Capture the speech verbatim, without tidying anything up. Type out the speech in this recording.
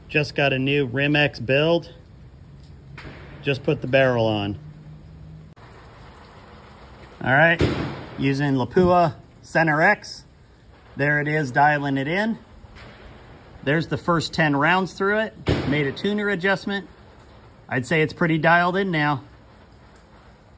Just got a new RimX build. Just put the barrel on. All right, using Lapua Center X. There it is, dialing it in. There's the first ten rounds through it. Made a tuner adjustment. I'd say it's pretty dialed in now.